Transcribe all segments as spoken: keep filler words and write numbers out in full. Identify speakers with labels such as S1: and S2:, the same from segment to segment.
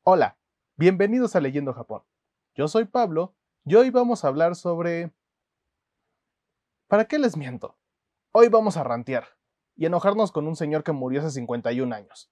S1: Hola, bienvenidos a Leyendo Japón. Yo soy Pablo y hoy vamos a hablar sobre... ¿Para qué les miento? Hoy vamos a rantear y enojarnos con un señor que murió hace cincuenta y un años.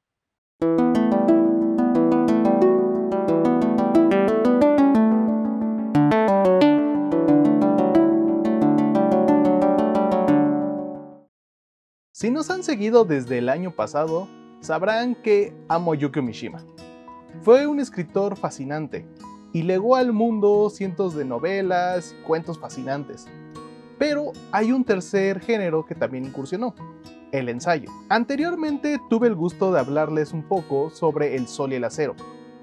S1: Si nos han seguido desde el año pasado, sabrán que amo Yukio Mishima. Fue un escritor fascinante y legó al mundo cientos de novelas y cuentos fascinantes. Pero hay un tercer género que también incursionó, el ensayo. Anteriormente tuve el gusto de hablarles un poco sobre El Sol y el Acero,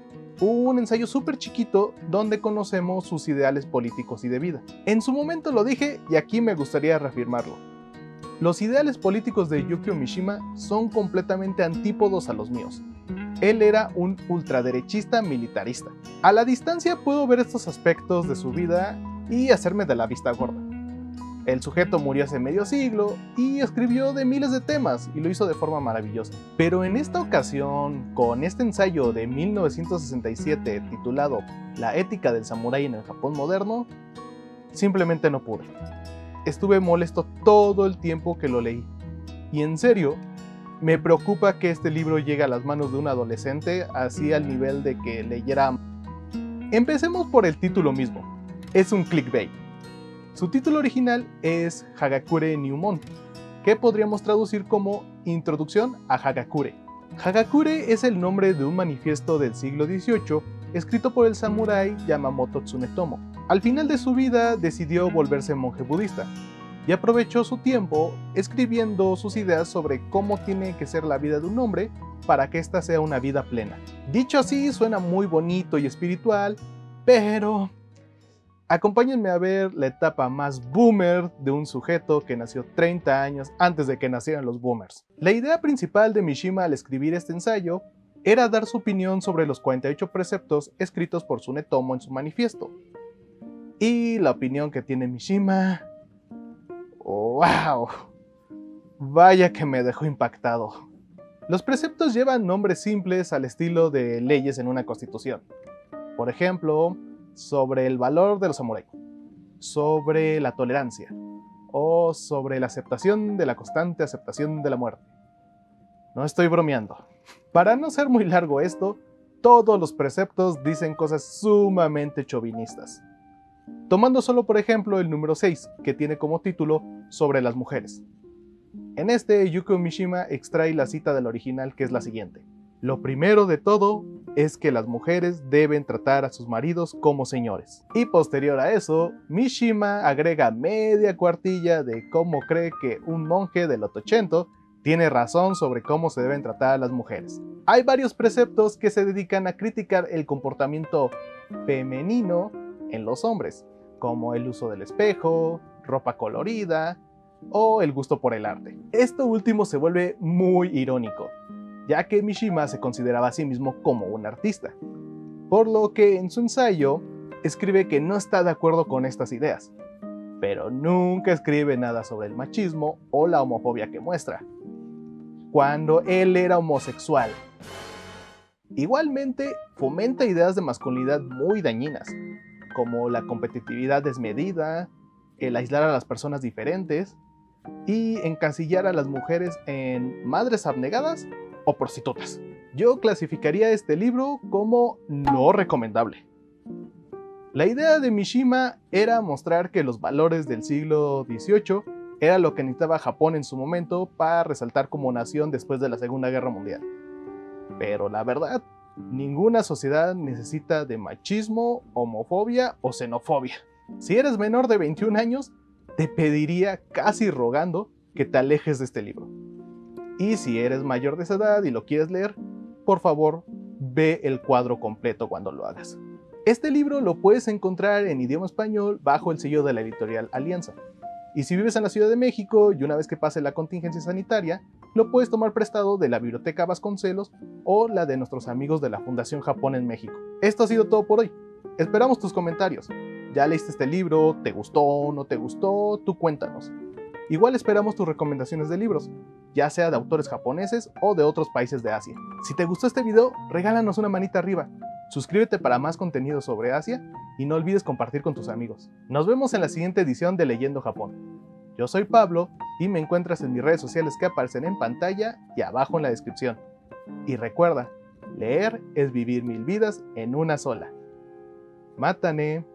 S1: un ensayo súper chiquito donde conocemos sus ideales políticos y de vida. En su momento lo dije y aquí me gustaría reafirmarlo. Los ideales políticos de Yukio Mishima son completamente antípodos a los míos. Él era un ultraderechista militarista. A la distancia puedo ver estos aspectos de su vida y hacerme de la vista gorda. El sujeto murió hace medio siglo y escribió de miles de temas y lo hizo de forma maravillosa. Pero en esta ocasión, con este ensayo de mil novecientos sesenta y siete titulado La ética del samurái en el Japón moderno, simplemente no pude. Estuve molesto todo el tiempo que lo leí. Y en serio, me preocupa que este libro llegue a las manos de un adolescente así al nivel de que leyera... Empecemos por el título mismo. Es un clickbait. Su título original es Hagakure Nyumon, que podríamos traducir como Introducción a Hagakure. Hagakure es el nombre de un manifiesto del siglo dieciocho escrito por el samurái Yamamoto Tsunetomo. Al final de su vida decidió volverse monje budista y aprovechó su tiempo escribiendo sus ideas sobre cómo tiene que ser la vida de un hombre para que ésta sea una vida plena. Dicho así, suena muy bonito y espiritual, pero... acompáñenme a ver la etapa más boomer de un sujeto que nació treinta años antes de que nacieran los boomers. La idea principal de Mishima al escribir este ensayo era dar su opinión sobre los cuarenta y ocho preceptos escritos por Tsunetomo en su manifiesto. Y la opinión que tiene Mishima... ¡wow! Vaya que me dejó impactado. Los preceptos llevan nombres simples al estilo de leyes en una constitución. Por ejemplo, sobre el valor de los samuráis, sobre la tolerancia o sobre la aceptación de la constante aceptación de la muerte. No estoy bromeando. Para no ser muy largo esto, todos los preceptos dicen cosas sumamente chauvinistas. Tomando solo por ejemplo el número seis, que tiene como título Sobre las mujeres. En este, Yukio Mishima extrae la cita del original, que es la siguiente: lo primero de todo es que las mujeres deben tratar a sus maridos como señores. Y posterior a eso, Mishima agrega media cuartilla de cómo cree que un monje del Ottocento tiene razón sobre cómo se deben tratar a las mujeres. Hay varios preceptos que se dedican a criticar el comportamiento femenino en los hombres, como el uso del espejo, ropa colorida o el gusto por el arte. Esto último se vuelve muy irónico, ya que Mishima se consideraba a sí mismo como un artista, por lo que en su ensayo escribe que no está de acuerdo con estas ideas, pero nunca escribe nada sobre el machismo o la homofobia que muestra, cuando él era homosexual. Igualmente, fomenta ideas de masculinidad muy dañinas, como la competitividad desmedida, el aislar a las personas diferentes y encasillar a las mujeres en madres abnegadas o prostitutas. Yo clasificaría este libro como no recomendable. La idea de Mishima era mostrar que los valores del siglo dieciocho era lo que necesitaba Japón en su momento para resaltar como nación después de la Segunda Guerra Mundial. Pero la verdad, ninguna sociedad necesita de machismo, homofobia o xenofobia. Si eres menor de veintiún años, te pediría casi rogando que te alejes de este libro. Y si eres mayor de esa edad y lo quieres leer, por favor, ve el cuadro completo cuando lo hagas. Este libro lo puedes encontrar en idioma español bajo el sello de la editorial Alianza. Y si vives en la Ciudad de México y una vez que pase la contingencia sanitaria, lo puedes tomar prestado de la Biblioteca Vasconcelos o la de nuestros amigos de la Fundación Japón en México. Esto ha sido todo por hoy. Esperamos tus comentarios. ¿Ya leíste este libro? ¿Te gustó? ¿No te gustó? Tú cuéntanos. Igual esperamos tus recomendaciones de libros, ya sea de autores japoneses o de otros países de Asia. Si te gustó este video, regálanos una manita arriba, Suscríbete para más contenido sobre Asia y no olvides compartir con tus amigos. Nos vemos en la siguiente edición de Leyendo Japón. Yo soy Pablo y me encuentras en mis redes sociales que aparecen en pantalla y abajo en la descripción. Y recuerda, leer es vivir mil vidas en una sola. ¡Mátane!